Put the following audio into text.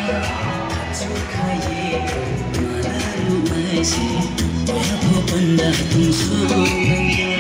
खाइएको मालालु माइसी भया पो भन्दा तुम सो